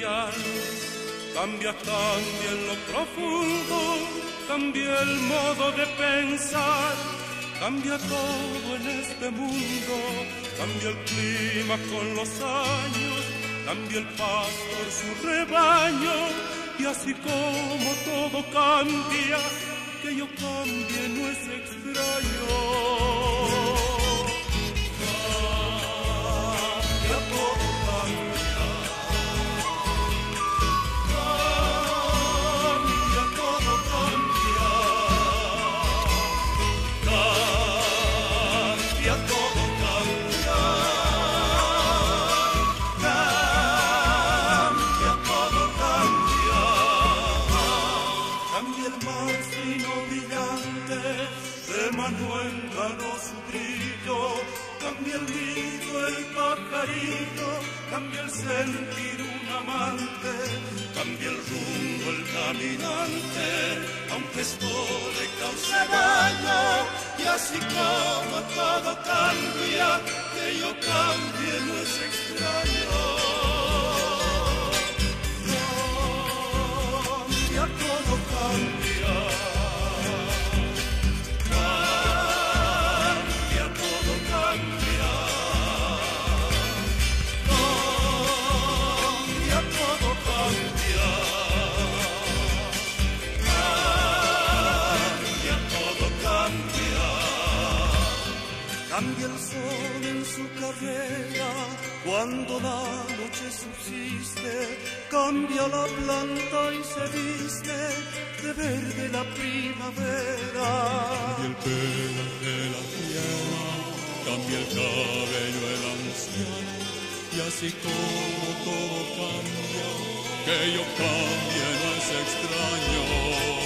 trivial. Cambia, cambia en lo profundo, cambia el modo de pensar, cambia todo en este mundo, cambia el clima con los años, cambia el pastor su rebaño, y así como todo cambia, que yo cambie no es extraño. Cambia el sentir un amante, cambia el rumbo el caminante, aunque esto le cause daño, y así como todo cambia, que yo cambie no es extraño. Cambia, todo cambia. Cambia, todo cambia. Cambia el sol en su carrera cuando la noche subsiste, cambia la planta y se viste de verde la primavera. Cambia el pelo de la tierra, cambia el cabello el anciano, y así como todo cambia, que yo cambie no es extraño.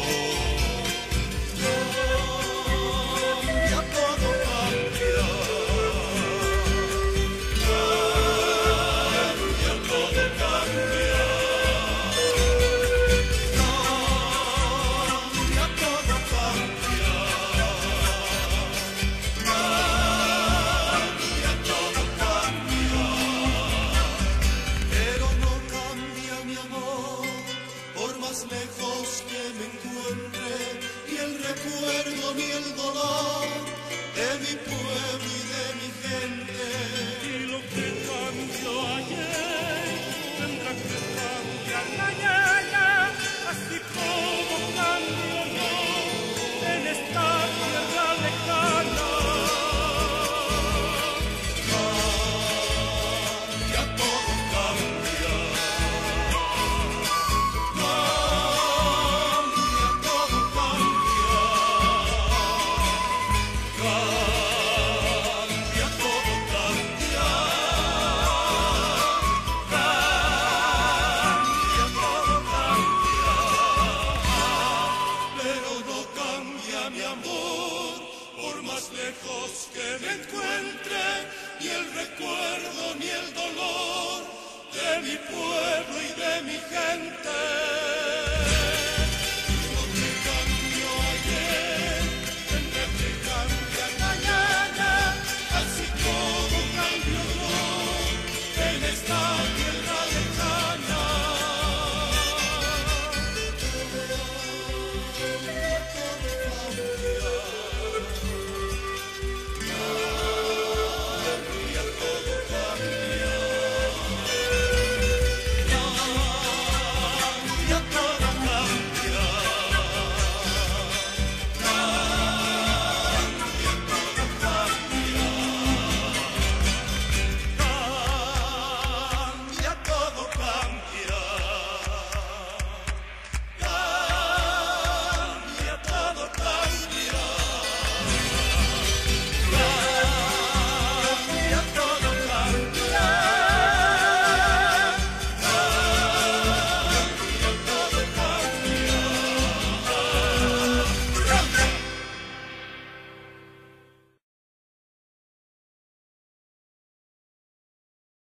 Que me encuentre, ni el recuerdo ni el dolor de mi pueblo y de mi gente.